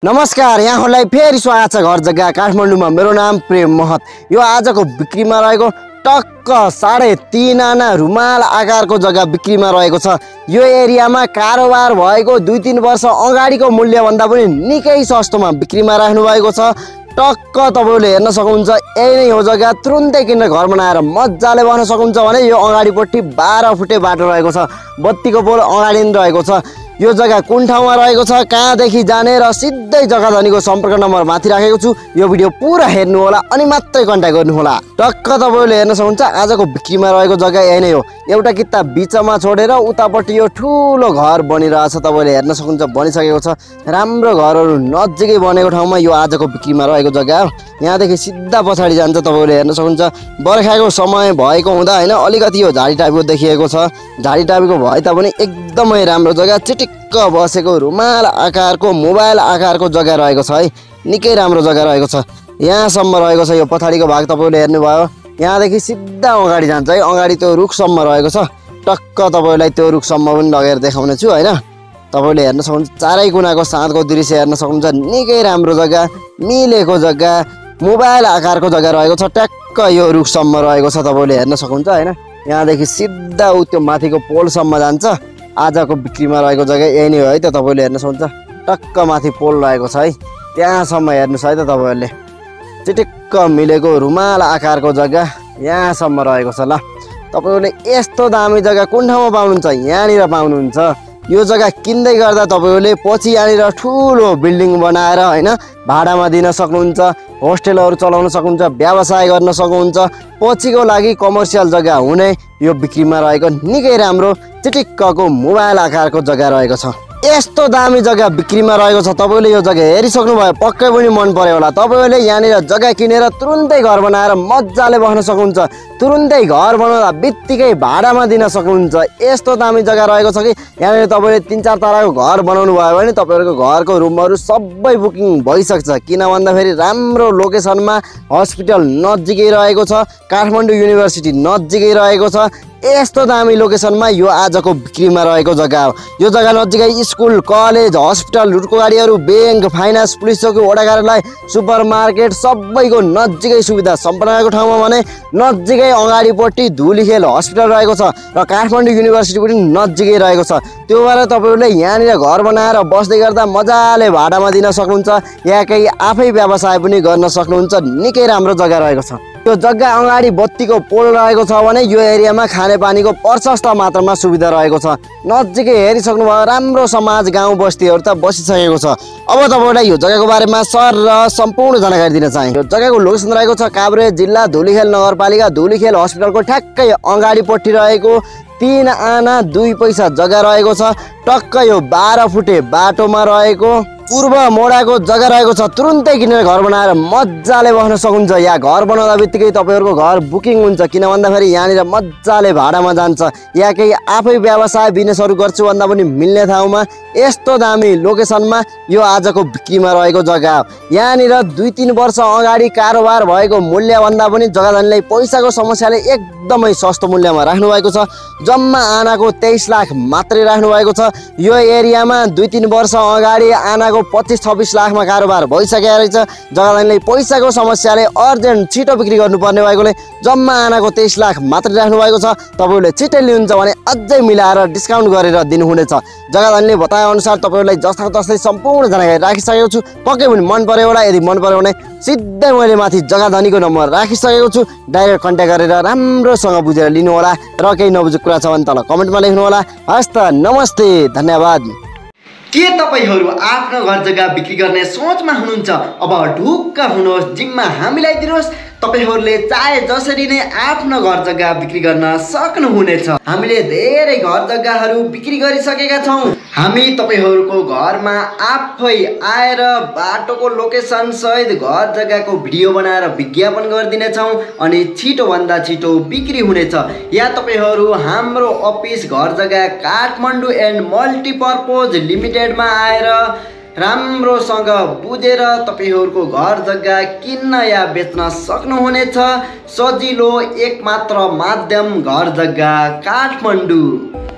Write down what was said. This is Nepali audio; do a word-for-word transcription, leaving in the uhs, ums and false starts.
नमस्कार, यहाँहरूलाई फेरि स्वागत छ घर जग्गा काठमाडौँमा। मेरो नाम प्रेम महत। यो आजको बिक्रीमा रहेको टक्क साढे तीन आना रुमाल आकारको जग्गा बिक्रीमा रहेको छ। यो एरियामा कारोबार भएको दुई तीन वर्ष अगाडिको मूल्यभन्दा पनि निकै सस्तोमा बिक्रीमा राख्नु भएको छ। टक्क तपाईँले हेर्न सक्नुहुन्छ, यही नै हो जग्गा। तुरुन्तै किनेर घर बनाएर मजाले बस्न सक्नुहुन्छ भने यो अगाडिपट्टि बाह्र फुटे बाटो रहेको छ। बत्तीको पोल अगाडि नै रहेको छ। यो जग्गा कुन ठाउँमा रहेको छ, कहाँदेखि जाने र सिधै जग्गा धनीको सम्पर्क नम्बर माथि राखेको छु। यो भिडियो पुरा हेर्नु होला अनि मात्रै कन्ट्याक्ट गर्नु होला। टक्क तपाईँले हेर्न सक्नुहुन्छ, आजको बिक्रीमा रहेको जग्गा यही नै हो। एउटा किता बिचमा छोडेर उतापट्टि यो ठुलो घर बनिरहेछ। तपाईँले हेर्न सक्नुहुन्छ, बनिसकेको छ। राम्रो घरहरू नजिकै बनेको ठाउँमा यो आजको बिक्रीमा रहेको जग्गा हो। यहाँदेखि सिधा पछाडि जान्छ। तपाईँले हेर्न सक्नुहुन्छ, बर्खाको समय भएको हुँदा होइन अलिकति यो झाडी टाइपको देखिएको छ। झाडी टाइपको भए तापनि एकदमै राम्रो जग्गा, चिटिक्क बसेको रुमाल आकारको मोबाइल आकारको जग्गा रहेको छ है। निकै राम्रो जग्गा रहेको छ। यहाँसम्म रहेको छ यो पछाडिको भाग। तपाईँले हेर्नुभयो, यहाँदेखि सिधा अगाडि जान्छ है। अगाडि त्यो रुखसम्म रहेको छ। टक्क तपाईँलाई त्यो रुखसम्म पनि लगेर देखाउने छु होइन। तपाईँले हेर्न सक्नुहुन्छ, चारै कुनाको साँधको दृश्य हेर्न सक्नुहुन्छ। निकै राम्रो जग्गा, मिलेको जग्गा, मोबाइल आकारको जग्गा रहेको छ। ट्याक्क यो रुखसम्म रहेको छ। तपाईँले हेर्न सक्नुहुन्छ होइन। यहाँदेखि सिधा उ त्यो माथिको पोलसम्म जान्छ। आजको बिक्रीमा रहेको जग्गा यही नै हो है त। तपाईँले हेर्न सक्नुहुन्छ, टक्क माथि पोल रहेको छ है। त्यहाँसम्म हेर्नुहोस् है त। तपाईँहरूले चिटिक्क मिलेको रुमाल आकारको जग्गा यहाँसम्म रहेको छ। ल, तपाईँहरूले यस्तो दामी जग्गा कुन ठाउँमा पाउनुहुन्छ? यहाँनिर पाउनुहुन्छ। यो जग्गा किन्दै गर्दा तपाईँहरूले पछि यहाँनिर ठुलो बिल्डिङ बनाएर होइन भाडामा दिन सक्नुहुन्छ। होस्टेलहरू चलाउन सक्नुहुन्छ, व्यवसाय गर्न सक्नुहुन्छ। पछिको लागि कमर्सियल जग्गा हुने यो बिक्रीमा रहेको निकै राम्रो चिटिक्कको मोबाइल आकारको जग्गा रहेको छ। यस्तो दामी जग्गा बिक्रीमा रहेको छ। तपाईँले यो जग्गा हेरिसक्नु भयो, पक्कै पनि मन पर्यो होला। तपाईँले यहाँनिर जग्गा किनेर तुरुन्तै घर बनाएर मजाले बस्न सक्नुहुन्छ। तुरुन्तै घर बनाउँदा बित्तिकै भाडामा दिन सक्नुहुन्छ। यस्तो दामी जग्गा रहेको छ कि यहाँनिर तपाईँले तिन चार तलाको घर बनाउनु भयो भने तपाईँहरूको घरको रुमहरू सबै बुकिङ भइसक्छ। किन भन्दाखेरि राम्रो लोकेसनमा, हस्पिटल नजिकै रहेको छ, काठमाडौँ युनिभर्सिटी नजिकै रहेको छ। यस्तो दामी लोकेसनमा यो आजको बिक्रीमा रहेको जग्गा हो। यो जग्गा नजिकै स्कुल, कलेज, हस्पिटल, रुटको गाडीहरू, ब्याङ्क, फाइनेन्स, पुलिस चौकी, वडा कार्यालय, सुपर मार्केट सबैको नजिकै सुविधा सम्पन्न रहेको ठाउँमा भने नजिकै अगाडिपट्टि धुलीखेल हस्पिटल रहेको छ र काठमाडौँ युनिभर्सिटी पनि नजिकै रहेको छ। त्यो भएर तपाईँहरूले यहाँनिर घर बनाएर बस्दै गर्दा मजाले भाडामा दिन सक्नुहुन्छ। या केही आफै व्यवसाय पनि गर्न सक्नुहुन्छ। निकै राम्रो जग्गा रहेको छ। यो जग्गा अगाडि बत्तीको पोल रहेको छ भने यो एरियामा खानेपानीको प्रशस्त मात्रामा सुविधा रहेको छ। नजिकै हेरिसक्नुभयो, राम्रो समाज, गाउँ बस्तीहरू त बसिसकेको छ। अब तपाईँलाई यो जग्गाको बारेमा सर र सम्पूर्ण जानकारी दिन चाहे। यो जग्गाको लोकेसन रहेको छ काभ्रे जिल्ला धुलीखेल नगरपालिका धुलीखेल हस्पिटलको ठ्याक्कै अगाडिपट्टि रहेको तीन आना दुई पैसा जग्गा रहेको छ। टक्क यो बाह्र फुटे बाटोमा रहेको पूर्व मोडाको जग्गा रहेको छ। तुरुन्तै किनेर घर बनाएर मजाले बस्न सक्नुहुन्छ। या घर बनाउँदा बित्तिकै तपाईँहरूको घर बुकिङ हुन्छ। किन भन्दाखेरि यहाँनिर मजाले भाडामा जान्छ। या केही आफै व्यवसाय बिजनेसहरू गर्छु भन्दा पनि मिल्ने ठाउँमा यस्तो दामी लोकेसनमा यो आजको बिक्रीमा रहेको जग्गा हो। यहाँनिर दुई तिन वर्ष अगाडि कारोबार भएको मूल्यभन्दा पनि जग्गा धनीलाई पैसाको समस्याले एकदमै सस्तो मूल्यमा राख्नु भएको छ। जम्मा आनाको तेइस लाख मात्रै राख्नु भएको छ। यो एरियामा दुई तिन वर्ष अगाडि आनाको पच्चिस छब्बिस लाखमा कारोबार भइसकेको रहेछ। जग्गा धनीलाई पैसाको समस्याले अर्जेन्ट छिटो बिक्री गर्नुपर्ने भएकोले जम्मा आनाको तेइस लाख मात्रै राख्नु भएको छ। तपाईँहरूले छिटै लिनुहुन्छ भने अझै मिलाएर डिस्काउन्ट गरेर दिनुहुनेछ। जग्गा धनीले बताए अनुसार तपाईँहरूलाई जस्ताको तस्तै सम्पूर्ण जानकारी राखिसकेको छु। पक्कै पनि मन पर्यो होला। यदि मन पर्यो भने सिधै मैले माथि जग्गा धनीको नम्बर राखिसकेको छु। डाइरेक्ट कन्ट्याक्ट गरेर राम्रोसँग बुझेर लिनु होला। र केही नबुझेको कुरा छ भने तल कमेन्टमा लेख्नु होला। हस् त, नमस्ते, धन्यवाद। के तपाईहरू आफ्नो घर जग्गा बिक्री गर्ने सोचमा हुनुहुन्छ? अब ढुक्क हुनुहोस्, जिम्मा हामीलाई दिनुहोस्। तपाईहरूले चाहे जसरी नै आफ्नो घर जग्गा बिक्री गर्न सक्नुहुनेछ। हामीले धेरै घर जग्गाहरू बिक्री गरिसकेका छौँ। हामी तपाईहरूको घरमा आफै आएर बाटोको लोकेसन सहित घर जग्गाको भिडियो बनाएर विज्ञापन गरिदिनेछौँ अनि छिटोभन्दा छिटो बिक्री हुनेछ। या तपाईहरू हाम्रो अफिस घर जग्गा काठमाडौँ एन्ड मल्टिपर्पोज लिमिटेडमा आएर राम्रोसँग बुझेर तपाईहरूको घर जग्गा किन्न या बेच्न सक्नुहुनेछ। सजिलो एकमात्र माध्यम घर जग्गा काठमाडौँ।